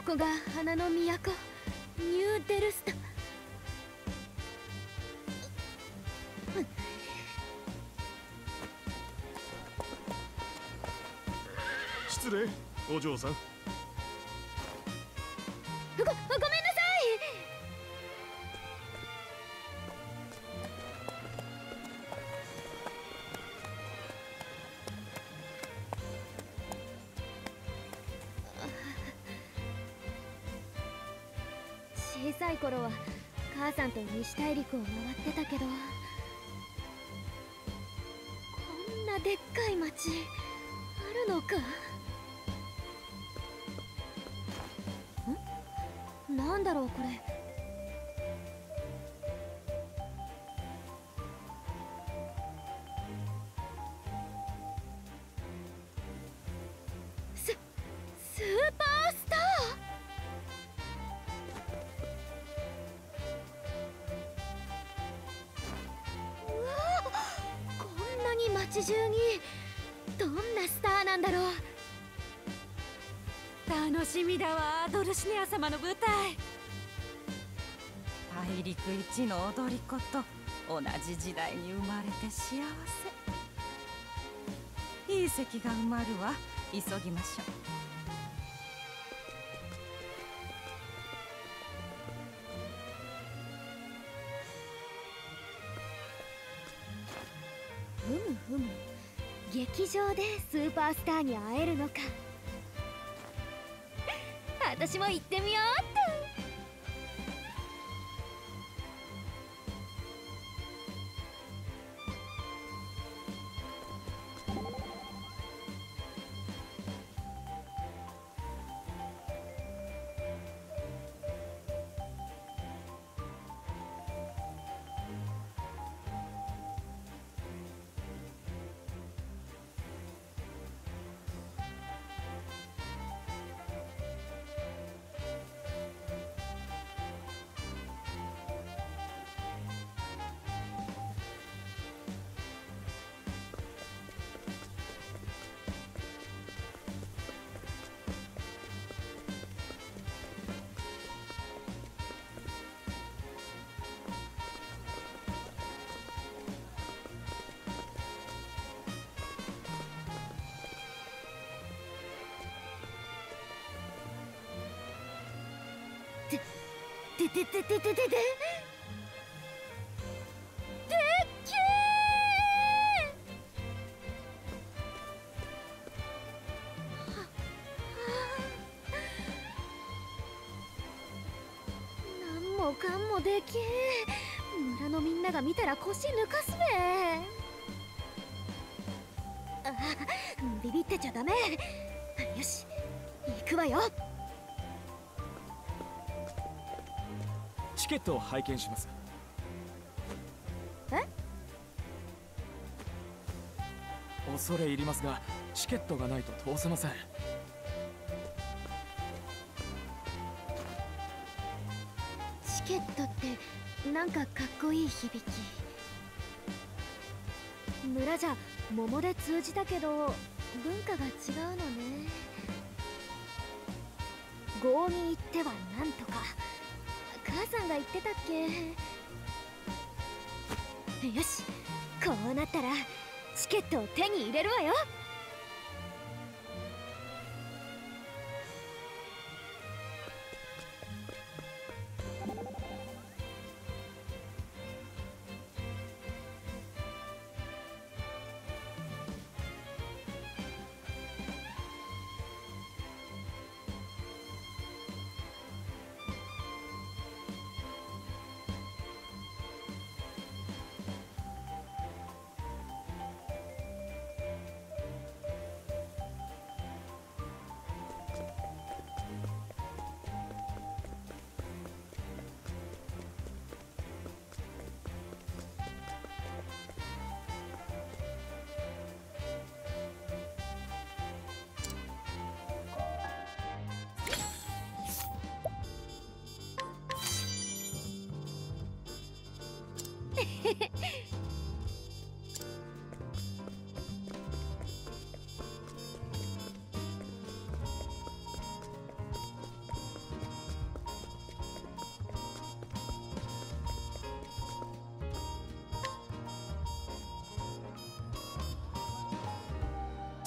こが花の都、ニューデルスタ。 失礼、お嬢さん。 ごめんなさい。小さい頃は母さんと西大陸を回ってたけど、こんなでっかい町あるのか。なんだろうこれ。スーパースター。うわあ、こんなに街中にどんなスターなんだろう。 楽しみだわ、ドルシネア様の舞台。大陸一の踊り子と同じ時代に生まれて幸せ。いい席が埋まるわ、急ぎましょう。ふむふむ、劇場でスーパースターに会えるのか。私も行ってみようっと。でっけー。なんもかんもでけえ。村のみんなが見たら腰抜かすべ。あ、ビビってちゃダメ。よし、行くわよ。 チケットを拝見します。 え？ 恐れ入りますが、チケットがないと通せません。 チケットってなんかかっこいい響き。村じゃ桃で通じたけど文化が違うのね。郷に行ってはなんとか、母さんが言ってたっけ。よし、こうなったらチケットを手に入れるわよ。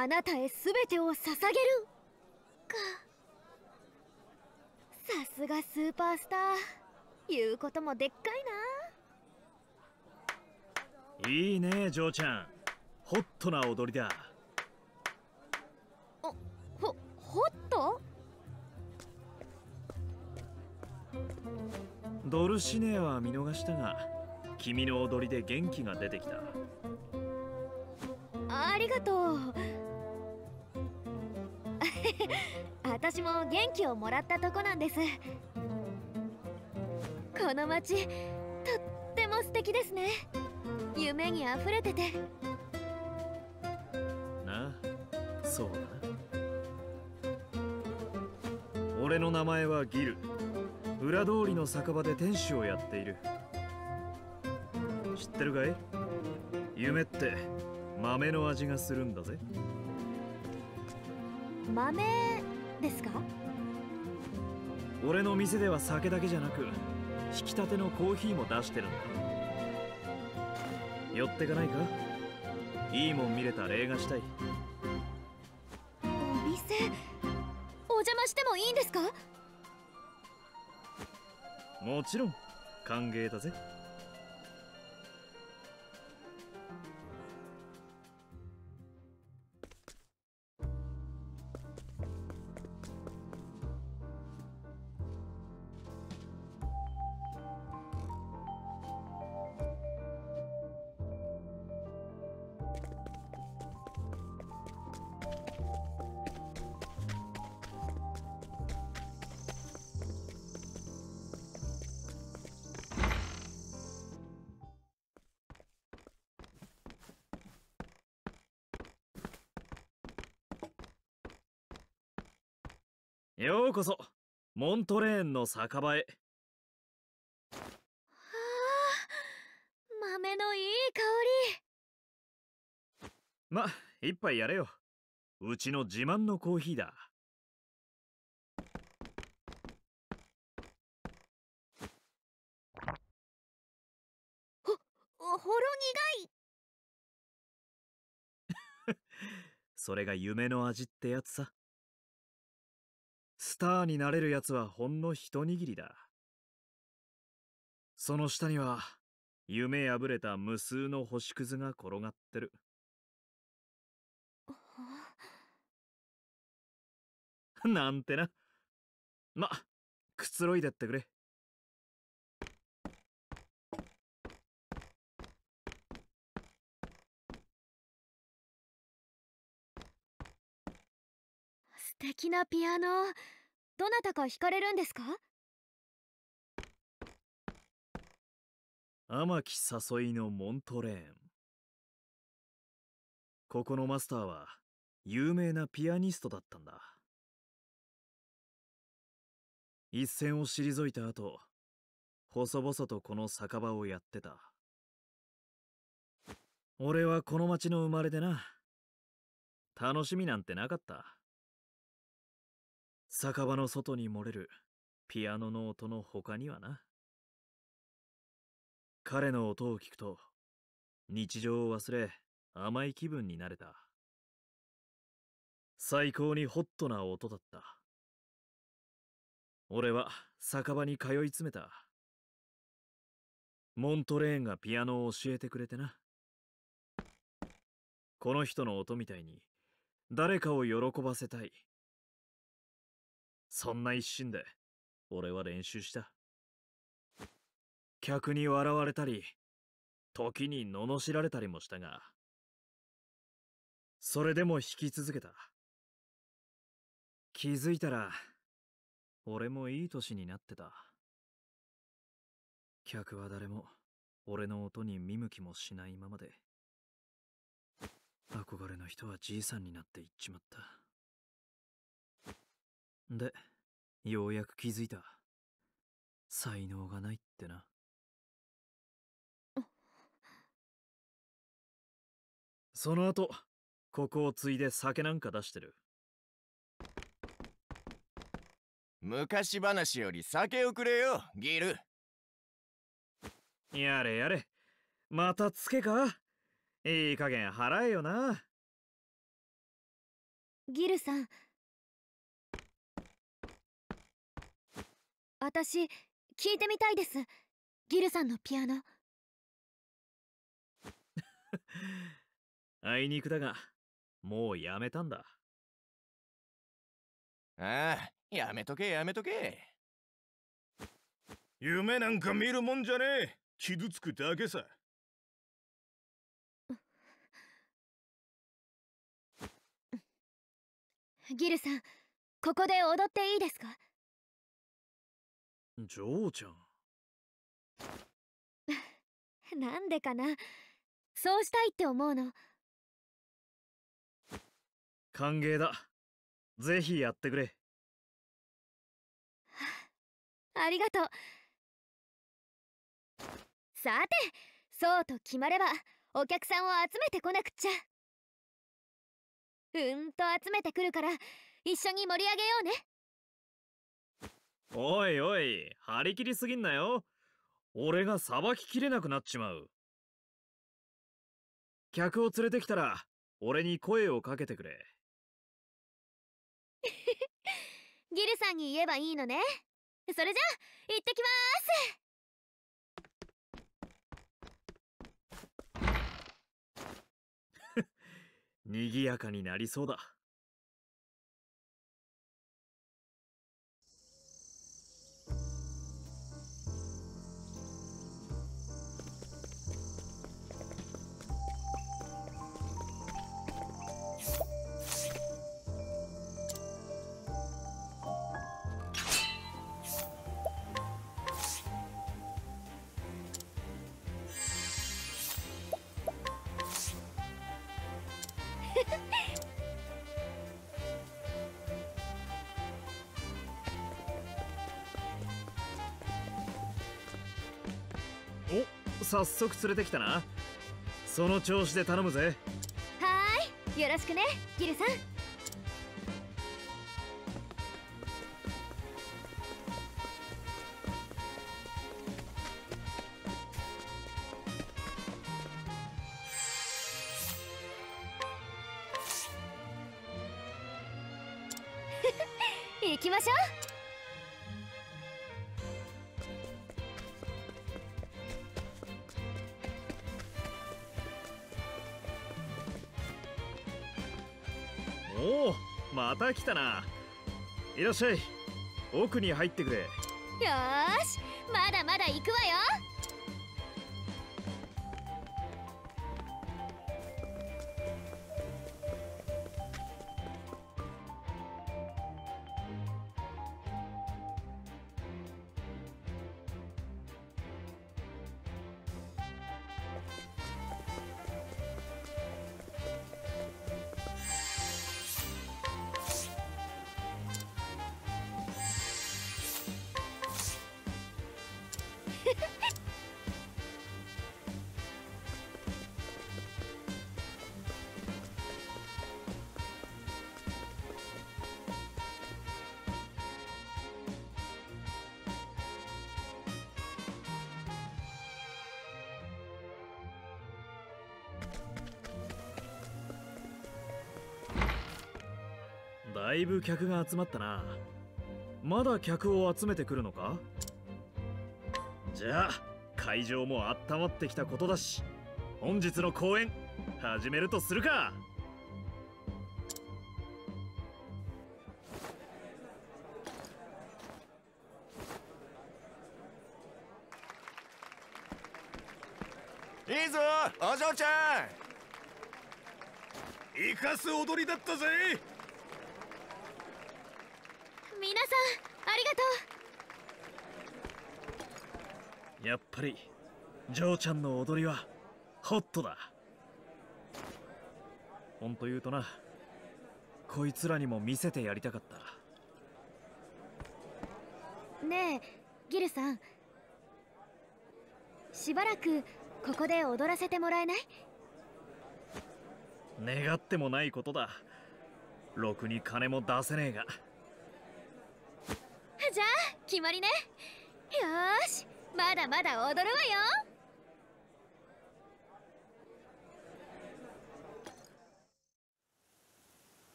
あなたへ全てを捧げるか。さすがスーパースター、言うこともでっかいな。 いいねジョーちゃん、ホットな踊りだ。 ホット？ ドルシネアは見逃したが、君の踊りで元気が出てきた。 ありがとう。私も元気をもらったとこなんです。この街、とっても素敵ですね。夢にあふれてて。 なあ、そうだな。俺の名前はギル。裏通りの酒場で店主をやっている。知ってるかい？夢って豆の味がするんだぜ。 豆ですか？ 俺の店では酒だけじゃなく、引き立てのコーヒーも出してるんだ。寄ってかないか？いいもん見れた礼がしたい。 お店、お邪魔してもいいんですか？ もちろん歓迎だぜ。ようこそモントレーンの酒場へ。 はあ、豆のいい香り。 ま、一杯やれよ。うちの自慢のコーヒーだ。 ほろ苦い。 それが夢の味ってやつさ。スターになれるやつはほんの一握りだ。その下には夢破れた無数の星屑が転がってる。なんてな。ま、くつろいでってくれ。 素敵なピアノ、どなたか弾かれるんですか？ 天城誘いのモントレーン。ここのマスターは有名なピアニストだったんだ。一線を退いた後、細々とこの酒場をやってた。俺はこの町の生まれでな。楽しみなんてなかった。酒場の外に漏れるピアノの音の他にはな。彼の音を聞くと日常を忘れ甘い気分になれた。最高にホットな音だった。俺は酒場に通い詰めた。モントレーンがピアノを教えてくれてな。この人の音みたいに誰かを喜ばせたい。そんな一心で俺は練習した。客に笑われたり、時に罵られたりもしたが、それでも弾き続けた。気づいたら俺もいい年になってた。客は誰も俺の音に見向きもしないままで、憧れの人はじいさんになっていっちまった。で、ようやく気づいた。才能がないってな。その後、ここを継いで酒なんか出してる。 昔話より酒をくれよ、ギル。 やれやれ。またつけか？いい加減払えよな。 ギルさん、私聞いてみたいです。ギルさんのピアノ。 あいにくだが、もうやめたんだ。 ああ、やめとけやめとけ。 夢なんか見るもんじゃねえ。傷つくだけさ。 ギルさん、ここで踊っていいですか？ ジョーちゃん。 なんでかな、そうしたいって思うの。 歓迎だ。ぜひやってくれ。 ありがとう。さて、そうと決まればお客さんを集めてこなくっちゃ。集めてくるから一緒に盛り上げようね。 おいおい、張り切りすぎんなよ。俺がさばききれなくなっちまう。客を連れてきたら俺に声をかけてくれ。 ギルさんに言えばいいのね。それじゃあ行ってきまーす。 にぎやかになりそうだ。お、早速連れてきたな。その調子で頼むぜ。 はーい、よろしくね、ギルさん。行きましょう。おお、また来たな。いらっしゃい。奥に入ってくれ。 う。よーし、まだまだ行くわよ。 だいぶ客が集まったな。まだ客を集めてくるのか？じゃあ会場も温まってきたことだし、本日の公演始めるとするか。 いいぞお嬢ちゃん。 生かす踊りだったぜ。 皆さんありがとやっぱりジョーちゃんの踊りはホットだ。ほんと言うとな、こいつらにも見せてやりたかった。 う。ねえギルさん、しばらくここで踊らせてもらえない？ 願ってもないことだ。ろくに金も出せねえが。 じゃあ決まりね。よーし、まだまだ踊るわよ。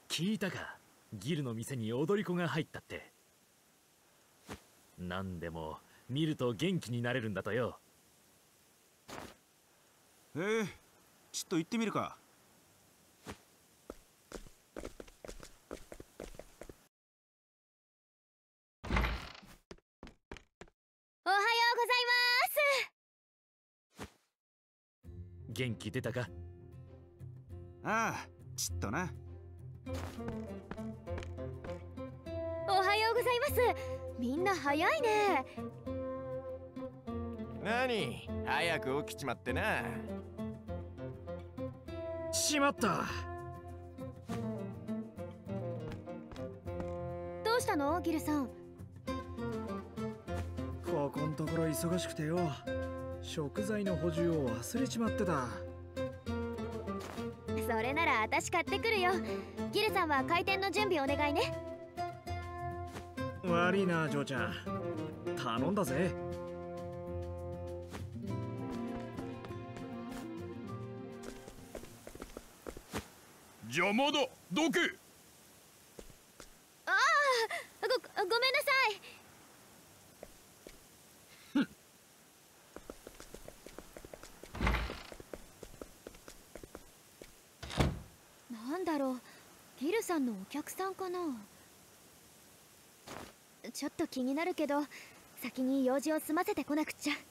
聞いたか？ギルの店に踊り子が入ったって。何でも見ると元気になれるんだとよ。 ちょっと行ってみるか。 おはようございます。 元気出たか？ ああ、ちっとな。 おはようございます。みんな早いね。 何早く起きちまってな。 しまった。 どうしたのギルさん？ ここんところ忙しくてよ、食材の補充を忘れちまってた。 それなら私買ってくるよ。ギルさんは開店の準備お願いね。 悪いな、ジョーちゃん。頼んだぜ。 邪魔だ、どけ。 ああ、ごめんなさい。なんだろう、ギルさんのお客さんかな。ちょっと気になるけど、先に用事を済ませてこなくっちゃ。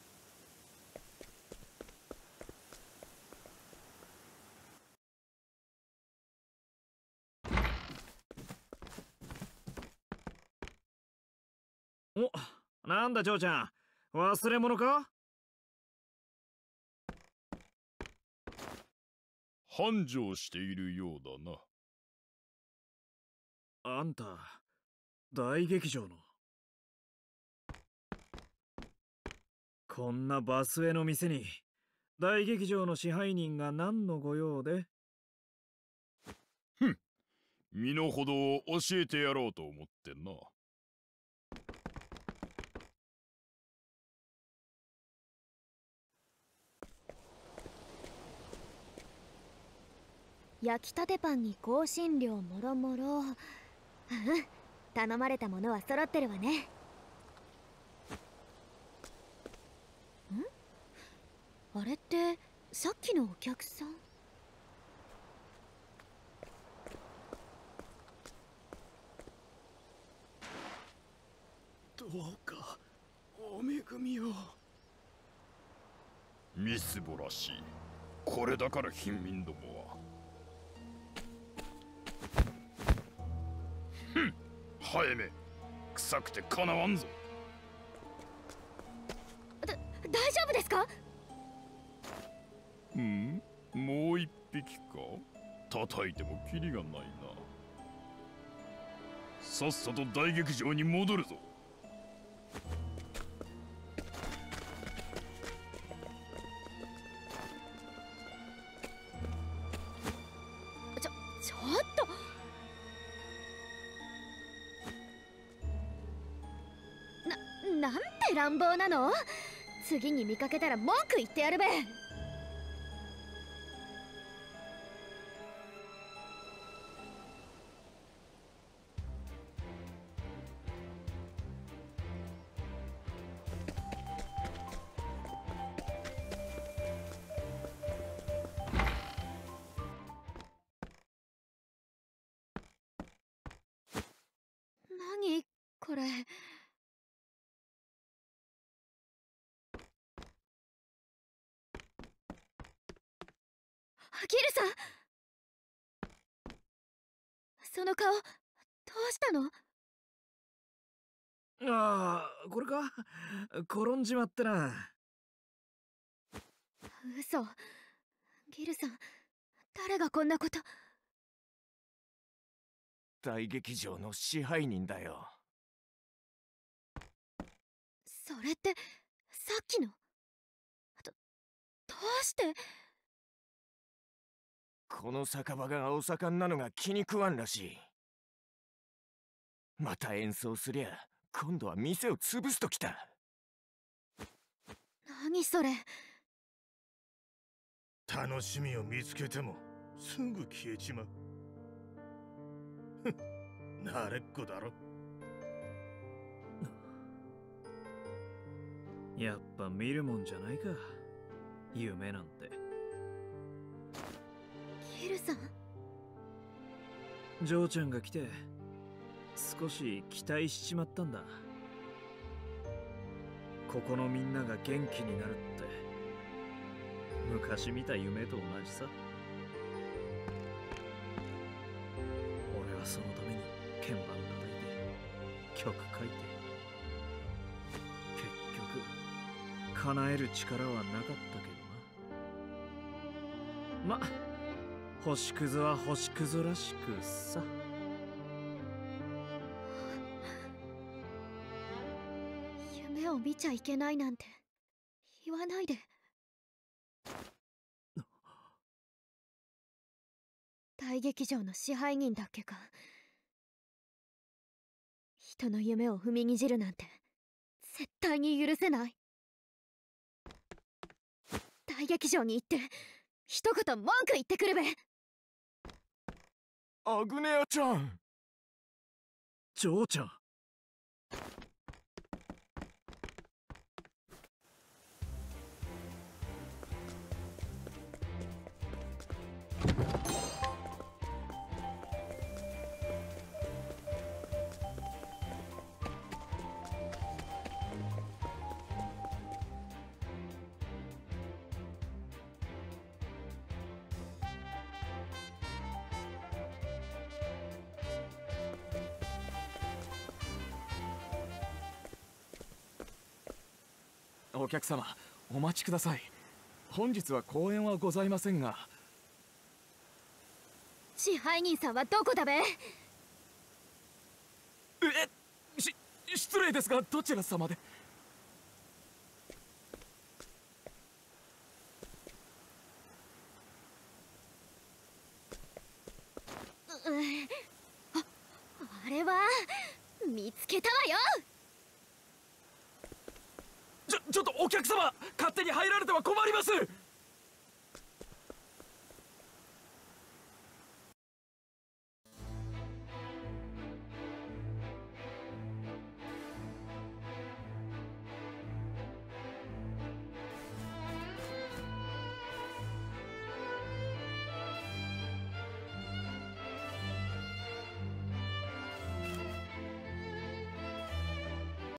お、なんだジョーちゃん、忘れ物か？ 繁盛しているようだな。 あんた、大劇場の。こんなバスへの店に大劇場の支配人が何のご用で？ 身の程を教えてやろうと思ってな。 焼きたてパンに香辛料もろもろ。頼まれたものは揃ってるわね。あれってさっきのお客さん？ どうかお恵みを。 みすぼらしい。これだから貧民どもは。ハエめ、臭くてかなわんぞ。 大丈夫ですか？ もう一匹か。叩いてもキリがないな。さっさと大劇場に戻るぞ。 ちょっと。なんて乱暴なの？次に見かけたら文句言ってやるべ。何これ。ギルさん、その顔どうしたの？ ああ、これか？転んじまってな。 嘘。ギルさん、誰がこんなこと。 大劇場の支配人だよ。 それってさっきの。どうして。 この酒場がお盛んなのが気に食わんらしい。また演奏すりゃ今度は店を潰すときた。 何それ。 楽しみを見つけてもすぐ消えちまう。 慣れっこだろ。 やっぱ見るもんじゃないか、夢なんて。 キルさん。 ジョーちゃんが来て少し期待しちまったんだ。ここのみんなが元気になるって昔見た夢と同じさ。俺はそのために鍵盤叩いて曲書いて、結局叶える力はなかったけどな。ま、星屑は星屑らしくさ。 夢を見ちゃいけないなんて言わないで。大劇場の支配人だっけか。人の夢を踏みにじるなんて絶対に許せない。大劇場に行って一言文句言ってくるべ。 アグネアちゃん。 ジョーちゃん。 お客様、お待ちください。本日は公演はございませんが。 支配人さんはどこだべ。 失礼ですが、どちら様で。 あれは見つけたわよ。 ちょっとお客様、勝手に入られては困ります。